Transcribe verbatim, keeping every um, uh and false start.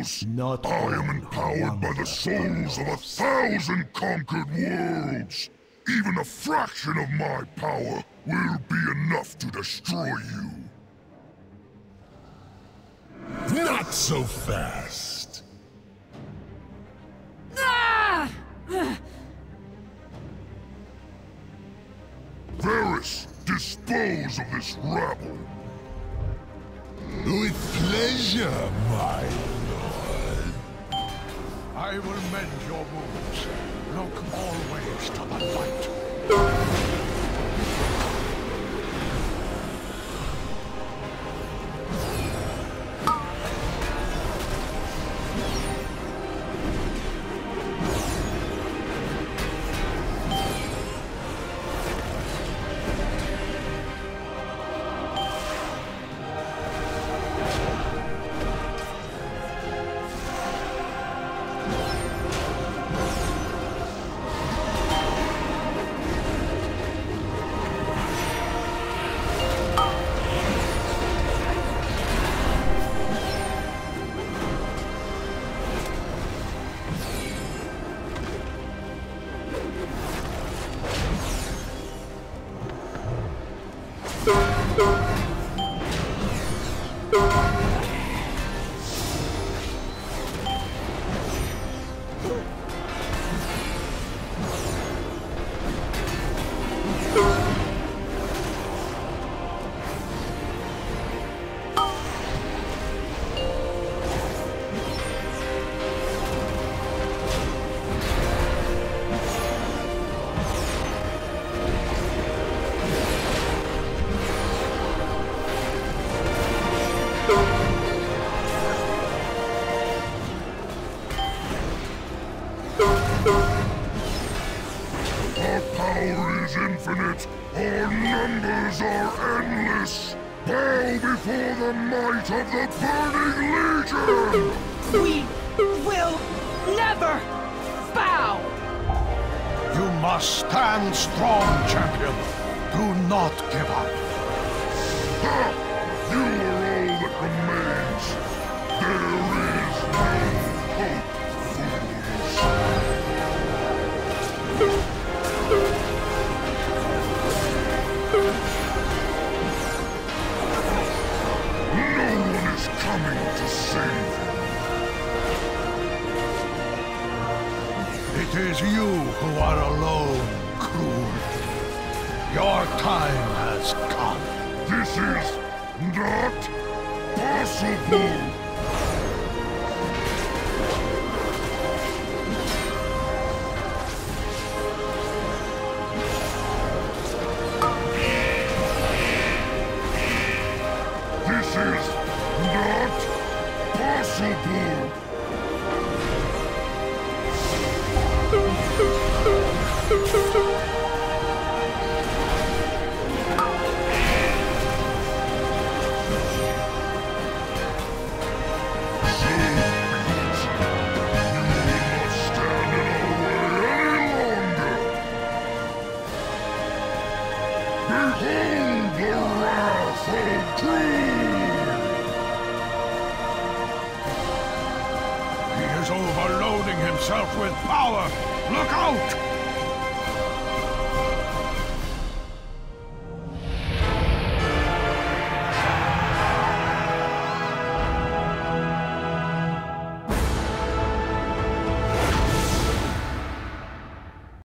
Zeus! Not I am all empowered by the souls of a thousand conquered worlds! Even a fraction of my power will be enough to destroy you! Not so fast! Ah! Varus, dispose of this rabble! With pleasure, my lord. I will mend your wounds. Look always to the light. Our power is infinite! Our numbers are endless! Bow before the might of the Burning Legion! We will never bow! You must stand strong, champion. Do not give up. Ha! You are all that remains! There is no hope, fools! No one is coming to save you! It is you who are alone, Kroon. Your time has come. This is not possible! This is not possible! Behold the wrath of Kroon! He is overloading himself with power. Look out!